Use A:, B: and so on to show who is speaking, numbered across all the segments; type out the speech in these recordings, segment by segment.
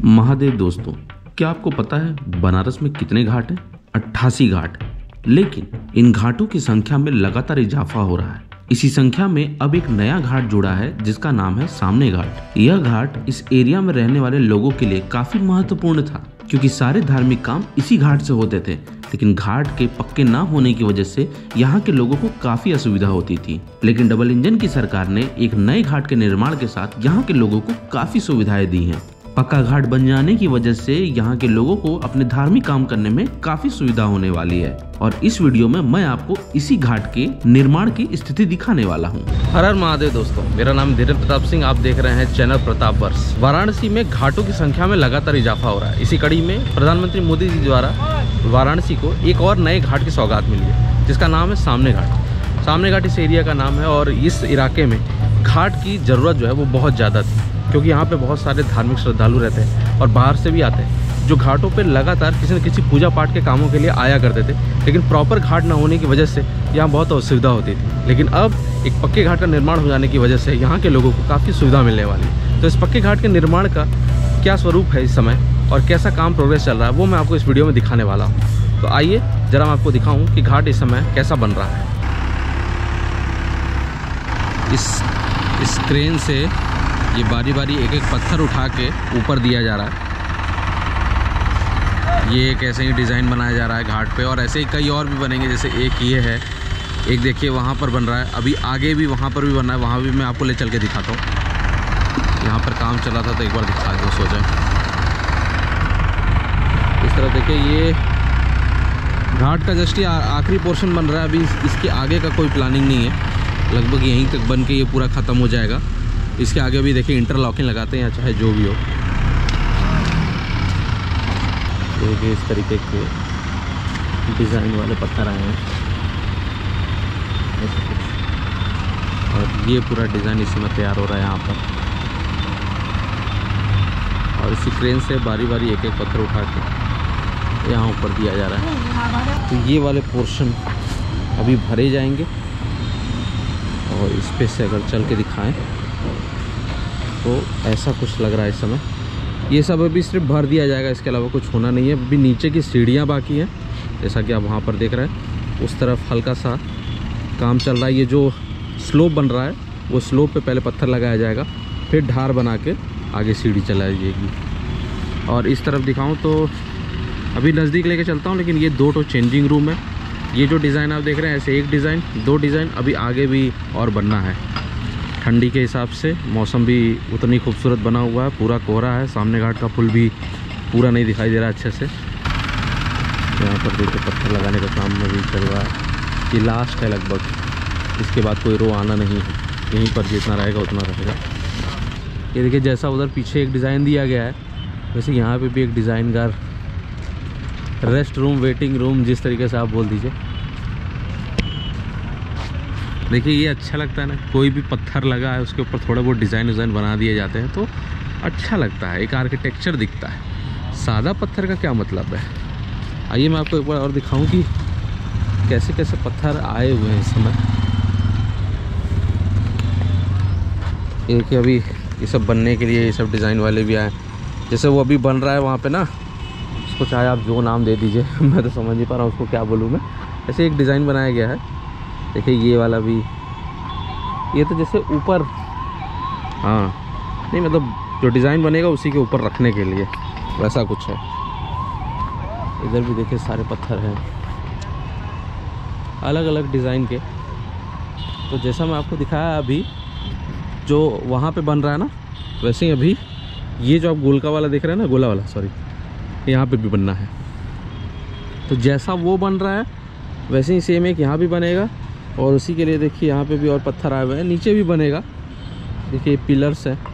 A: महादेव दोस्तों, क्या आपको पता है बनारस में कितने घाट हैं? 88 घाट। लेकिन इन घाटों की संख्या में लगातार इजाफा हो रहा है। इसी संख्या में अब एक नया घाट जुड़ा है जिसका नाम है सामने घाट। यह घाट इस एरिया में रहने वाले लोगों के लिए काफी महत्वपूर्ण था क्योंकि सारे धार्मिक काम इसी घाट से होते थे। लेकिन घाट के पक्के ना होने की वजह से यहाँ के लोगों को काफी असुविधा होती थी। लेकिन डबल इंजन की सरकार ने एक नए घाट के निर्माण के साथ यहाँ के लोगों को काफी सुविधाएं दी हैं। पक्का घाट बन जाने की वजह से यहाँ के लोगों को अपने धार्मिक काम करने में काफी सुविधा होने वाली है। और इस वीडियो में मैं आपको इसी घाट के निर्माण की स्थिति दिखाने वाला हूँ। हर हर महादेव दोस्तों, मेरा नाम धीरेन्द्र प्रताप सिंह। आप देख रहे हैं चैनल प्रताप वर्ष। वाराणसी में घाटों की संख्या में लगातार इजाफा हो रहा है। इसी कड़ी में प्रधानमंत्री मोदी जी द्वारा वाराणसी को एक और नए घाट की सौगात मिली है जिसका नाम है सामने घाट। सामने घाट इस एरिया का नाम है और इस इलाके में घाट की जरूरत जो है वो बहुत ज़्यादा थी क्योंकि यहाँ पे बहुत सारे धार्मिक श्रद्धालु रहते हैं और बाहर से भी आते हैं जो घाटों पे लगातार किसी न किसी पूजा पाठ के कामों के लिए आया करते थे। लेकिन प्रॉपर घाट ना होने की वजह से यहाँ बहुत असुविधा होती थी। लेकिन अब एक पक्के घाट का निर्माण हो जाने की वजह से यहाँ के लोगों को काफ़ी सुविधा मिलने वाली है। तो इस पक्के घाट के निर्माण का क्या स्वरूप है इस समय और कैसा काम प्रोग्रेस चल रहा है वो मैं आपको इस वीडियो में दिखाने वाला हूँ। तो आइए ज़रा मैं आपको दिखाऊँ कि घाट इस समय कैसा बन रहा है। इस क्रेन से ये बारी बारी एक एक पत्थर उठा के ऊपर दिया जा रहा है। ये एक ऐसे ही डिज़ाइन बनाया जा रहा है घाट पे और ऐसे ही कई और भी बनेंगे। जैसे एक ये है, एक देखिए वहाँ पर बन रहा है, अभी आगे भी वहाँ पर भी बन रहा है। वहाँ भी मैं आपको ले चल के दिखाता हूँ। यहाँ पर काम चला था तो एक बार दिखा दो सोचा। इस तरह देखिए ये घाट का जस्ट आखिरी पोर्शन बन रहा है। अभी इसके आगे का कोई प्लानिंग नहीं है। लगभग यहीं तक बन के ये पूरा ख़त्म हो जाएगा। इसके आगे भी देखिए इंटरलॉकिंग लगाते हैं या चाहे जो भी हो। देखिए इस तरीके के डिज़ाइन वाले पत्थर आए हैं और ये पूरा डिज़ाइन इसी में तैयार हो रहा है यहाँ पर। और इसी क्रेन से बारी बारी एक एक पत्थर उठा के यहाँ ऊपर दिया जा रहा है। तो ये वाले पोर्शन अभी भरे जाएंगे और इस पे से अगर चल के दिखाएं तो ऐसा कुछ लग रहा है इस समय। ये सब अभी सिर्फ भर दिया जाएगा, इसके अलावा कुछ होना नहीं है। अभी नीचे की सीढ़ियाँ बाकी हैं जैसा कि आप वहाँ पर देख रहे हैं। उस तरफ हल्का सा काम चल रहा है। ये जो स्लोप बन रहा है वो स्लोप पे पहले पत्थर लगाया जाएगा, फिर ढार बना के आगे सीढ़ी चलाई जाएगी। और इस तरफ दिखाऊँ तो अभी नज़दीक लेके चलता हूँ, लेकिन ये 2 चेंजिंग रूम है। ये जो डिज़ाइन आप देख रहे हैं ऐसे एक डिज़ाइन 2 डिज़ाइन अभी आगे भी और बनना है। ठंडी के हिसाब से मौसम भी उतनी खूबसूरत बना हुआ है। पूरा कोहरा है। सामने घाट का पुल भी पूरा नहीं दिखाई दे रहा अच्छे से। यहाँ पर देखिए पत्थर लगाने का काम में भी चल रहा है। ये लास्ट है लगभग, इसके बाद कोई रो आना नहीं है। यहीं पर जितना रहेगा उतना रहेगा। ये देखिए जैसा उधर पीछे एक डिज़ाइन दिया गया है वैसे यहाँ पे भी एक डिज़ाइनदार रेस्ट रूम, वेटिंग रूम, जिस तरीके से आप बोल दीजिए। देखिए ये अच्छा लगता है ना, कोई भी पत्थर लगा है उसके ऊपर थोड़ा बहुत डिज़ाइन बना दिए जाते हैं तो अच्छा लगता है, एक आर्किटेक्चर दिखता है। सादा पत्थर का क्या मतलब है। आइए मैं आपको एक बार और दिखाऊं कि कैसे कैसे पत्थर आए हुए हैं इस समय। ये देखिए अभी ये सब बनने के लिए ये सब डिज़ाइन वाले भी आए। जैसे वो अभी बन रहा है वहाँ पे ना, उसको चाहे आप जो नाम दे दीजिए मैं तो समझ नहीं पा रहा हूँ उसको क्या बोलूँ मैं। ऐसे एक डिज़ाइन बनाया गया है। देखिए ये वाला भी, ये तो जैसे ऊपर, हाँ नहीं मतलब जो डिज़ाइन बनेगा उसी के ऊपर रखने के लिए वैसा कुछ है। इधर भी देखिए सारे पत्थर हैं अलग अलग डिज़ाइन के। तो जैसा मैं आपको दिखाया अभी जो वहाँ पे बन रहा है ना, वैसे ही अभी ये जो आप गोलका वाला देख रहे हैं ना, गोला वाला सॉरी, यहाँ पे भी बनना है। तो जैसा वो बन रहा है वैसे ही सेम एक यहाँ भी बनेगा और उसी के लिए देखिए यहाँ पे भी और पत्थर आए हुए हैं। नीचे भी बनेगा। देखिए पिलर्स है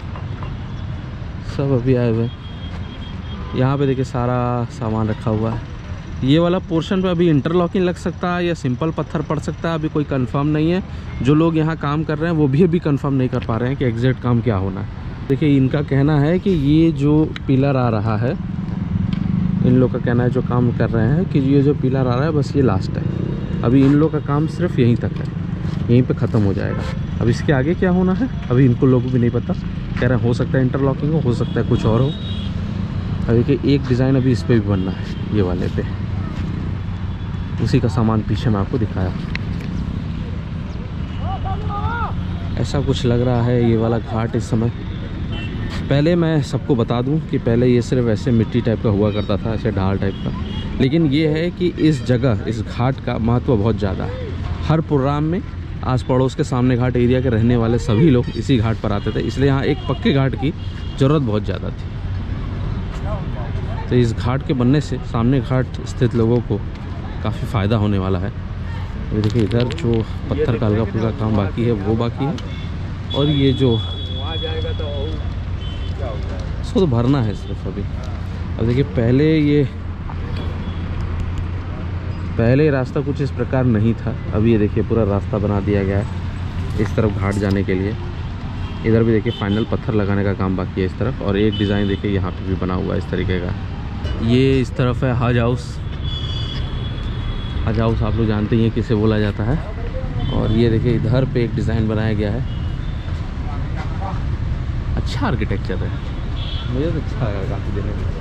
A: सब अभी आए हुए हैं। यहाँ पे देखिए सारा सामान रखा हुआ है। ये वाला पोर्शन पे अभी इंटरलॉकिंग लग सकता है या सिंपल पत्थर पड़ सकता है, अभी कोई कंफर्म नहीं है। जो लोग यहाँ काम कर रहे हैं वो भी अभी कंफर्म नहीं कर पा रहे हैं कि एग्जैक्ट काम क्या होना है। देखिए इनका कहना है कि ये जो पिलर आ रहा है, इन लोग का कहना है जो काम कर रहे हैं कि ये जो पिलर आ रहा है बस ये लास्ट है। अभी इन लोग का काम सिर्फ यहीं तक है, यहीं पे ख़त्म हो जाएगा। अब इसके आगे क्या होना है अभी इनको लोगों को भी नहीं पता। कह रहे हैं हो सकता है इंटरलॉकिंग हो सकता है कुछ और हो। अभी देखिए एक डिज़ाइन अभी इस पर भी बनना है, ये वाले पे। उसी का सामान पीछे मैं आपको दिखाया। ऐसा कुछ लग रहा है ये वाला घाट इस समय। पहले मैं सबको बता दूं कि पहले ये सिर्फ ऐसे मिट्टी टाइप का हुआ करता था, ऐसे ढाल टाइप का। लेकिन ये है कि इस जगह, इस घाट का महत्व बहुत ज़्यादा है। हर प्रोग्राम में आस पड़ोस के सामने घाट एरिया के रहने वाले सभी लोग इसी घाट पर आते थे, इसलिए यहाँ एक पक्के घाट की ज़रूरत बहुत ज़्यादा थी। तो इस घाट के बनने से सामने घाट स्थित लोगों को काफ़ी फ़ायदा होने वाला है। अभी देखिए इधर जो पत्थर का हल्का फुल्का काम बाकी है वो बाकी है, और ये जो इसको तो भरना है सिर्फ अभी। अब देखिए पहले रास्ता कुछ इस प्रकार नहीं था, अभी ये देखिए पूरा रास्ता बना दिया गया है इस तरफ घाट जाने के लिए। इधर भी देखिए फाइनल पत्थर लगाने का काम बाकी है इस तरफ, और एक डिज़ाइन देखिए यहाँ पे भी बना हुआ है इस तरीके का। ये इस तरफ है हज हाउस। हज हाउस आप लोग जानते ही हैं किसे बोला जाता है। और ये देखिए इधर पे एक डिज़ाइन बनाया गया है। अच्छा आर्किटेक्चर है, मुझे तो अच्छा लगा काफ़ी देने में।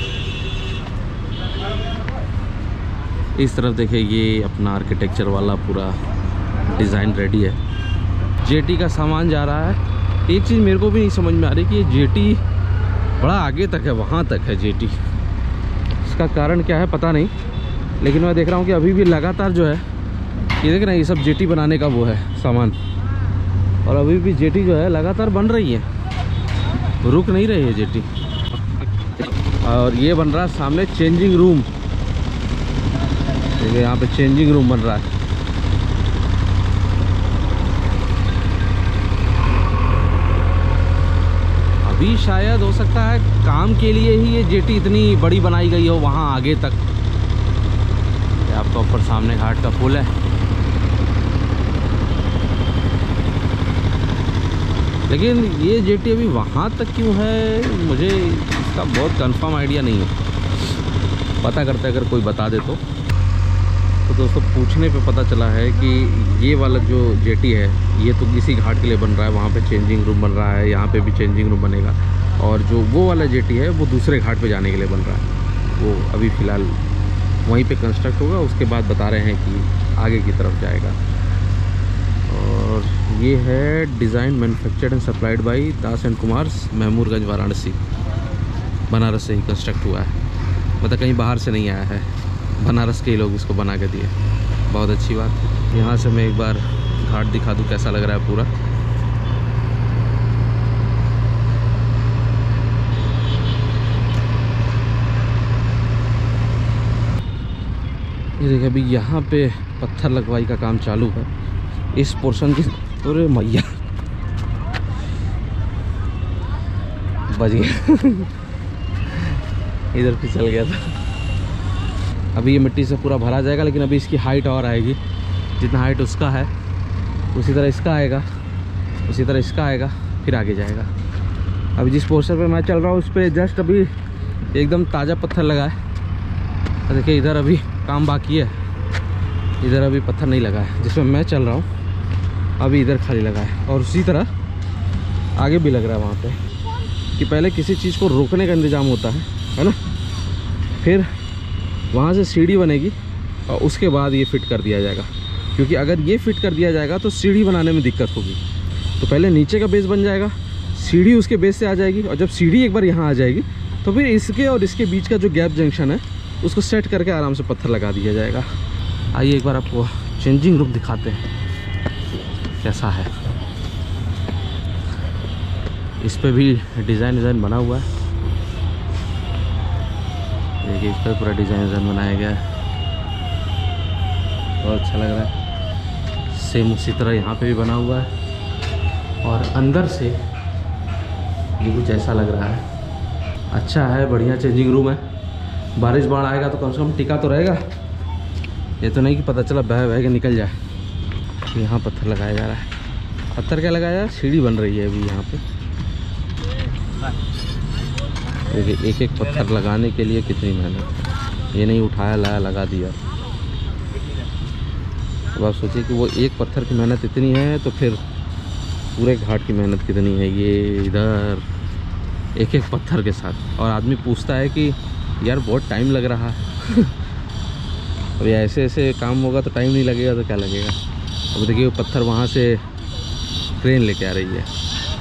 A: इस तरफ देखिए ये अपना आर्किटेक्चर वाला पूरा डिज़ाइन रेडी है। जेटी का सामान जा रहा है। एक चीज़ मेरे को भी नहीं समझ में आ रही कि ये जेटी बड़ा आगे तक है, वहाँ तक है जेटी। इसका कारण क्या है पता नहीं, लेकिन मैं देख रहा हूँ कि अभी भी लगातार जो है ये देख रहे हैं, ये सब जेटी बनाने का वो है सामान, और अभी भी जेटी जो है लगातार बन रही है, रुक नहीं रही है जेटी। और ये बन रहा है सामने चेंजिंग रूम। देखिए यहाँ पे चेंजिंग रूम बन रहा है। अभी शायद हो सकता है काम के लिए ही ये जेटी इतनी बड़ी बनाई गई हो वहाँ आगे तक। ये आपका ऊपर सामने घाट का पुल है, लेकिन ये जेटी अभी वहाँ तक क्यों है मुझे इसका बहुत कंफर्म आइडिया नहीं है। पता करते अगर कोई बता दे तो दोस्तों पूछने पे पता चला है कि ये वाला जो जेटी है ये तो इसी घाट के लिए बन रहा है। वहाँ पे चेंजिंग रूम बन रहा है, यहाँ पे भी चेंजिंग रूम बनेगा, और जो वो वाला जेटी है वो दूसरे घाट पे जाने के लिए बन रहा है। वो अभी फ़िलहाल वहीं पे कंस्ट्रक्ट होगा, उसके बाद बता रहे हैं कि आगे की तरफ जाएगा। और ये है design manufactured and supplied by Das and Kumars, Mahmoodganj, Varanasi. Banaras से ही कंस्ट्रक्ट हुआ है, मतलब कहीं बाहर से नहीं आया है, बनारस के ही लोग इसको बना के दिए। बहुत अच्छी बात है। यहाँ से मैं एक बार घाट दिखा दूँ कैसा लग रहा है पूरा। ये देखिए अभी यहाँ पे पत्थर लगवाई का काम चालू है इस पोर्शन की। अरे मैया बच गया इधर फिसल गया था। अभी ये मिट्टी से पूरा भरा जाएगा, लेकिन अभी इसकी हाइट और आएगी। जितना हाइट उसका है उसी तरह इसका आएगा, उसी तरह इसका आएगा, फिर आगे जाएगा। अभी जिस पोर्शन पे मैं चल रहा हूँ उस पर जस्ट अभी एकदम ताज़ा पत्थर लगा है। देखिए इधर अभी काम बाकी है, इधर अभी पत्थर नहीं लगा है जिसमें मैं चल रहा हूँ, अभी इधर खाली लगा है। और उसी तरह आगे भी लग रहा है वहाँ पे कि पहले किसी चीज़ को रोकने का इंतज़ाम होता है ना, फिर वहाँ से सीढ़ी बनेगी और उसके बाद ये फिट कर दिया जाएगा। क्योंकि अगर ये फिट कर दिया जाएगा तो सीढ़ी बनाने में दिक्कत होगी। तो पहले नीचे का बेस बन जाएगा, सीढ़ी उसके बेस से आ जाएगी, और जब सीढ़ी एक बार यहाँ आ जाएगी तो फिर इसके और इसके बीच का जो गैप जंक्शन है उसको सेट करके आराम से पत्थर लगा दिया जाएगा। आइए एक बार आपको चेंजिंग रूम दिखाते हैं कैसा है। इस पे भी डिज़ाइन बना हुआ है। देखिए इस पर पूरा डिज़ाइन बनाया गया है, बहुत अच्छा लग रहा है। सेम उसी तरह यहाँ पे भी बना हुआ है, और अंदर से ये कुछ ऐसा लग रहा है। अच्छा है, बढ़िया चेंजिंग रूम है। बारिश बाढ़ आएगा तो कम से कम टिका तो रहेगा, ये तो नहीं कि पता चला बह के निकल जाए। यहाँ पत्थर लगाया जा रहा है। पत्थर क्या लगाया जा रहा है? सीढ़ी बन रही है अभी यहाँ पे। देखिए एक एक पत्थर लगाने के लिए कितनी मेहनत। ये नहीं उठाया लाया लगा दिया। अब आप सोचिए कि वो एक पत्थर की मेहनत इतनी है तो फिर पूरे घाट की मेहनत कितनी है। ये इधर एक एक पत्थर के साथ। और आदमी पूछता है कि यार बहुत टाइम लग रहा है। अब ऐसे ऐसे काम होगा तो टाइम नहीं लगेगा तो क्या लगेगा। अब देखिए पत्थर वहाँ से ट्रेन लेके आ रही है।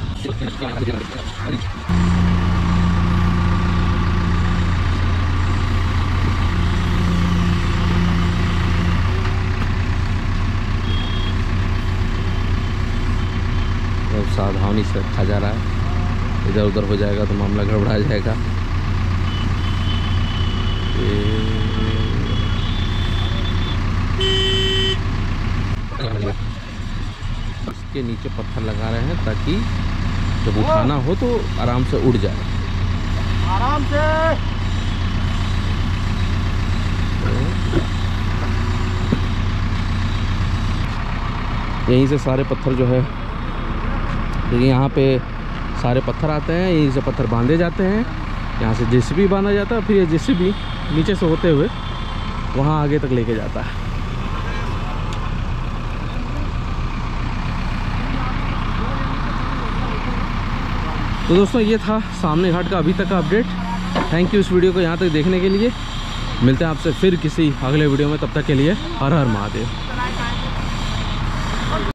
A: सावधानी से रखा जा रहा है, इधर उधर हो जाएगा तो मामला गड़बड़ा जाएगा। इसके नीचे पत्थर लगा रहे हैं ताकि जब उठाना हो तो आराम से उड़ जाए।
B: आराम से
A: यहीं से सारे पत्थर जो है, देखिए यहाँ पे सारे पत्थर आते हैं, यहीं से पत्थर बांधे जाते हैं। यहाँ से जेसीबी बांधा जाता है, फिर ये जेसीबी नीचे से होते हुए वहाँ आगे तक लेके जाता है। तो दोस्तों ये था सामने घाट का अभी तक का अपडेट। थैंक यू इस वीडियो को यहाँ तक देखने के लिए। मिलते हैं आपसे फिर किसी अगले वीडियो में, तब तक के लिए हर हर महादेव।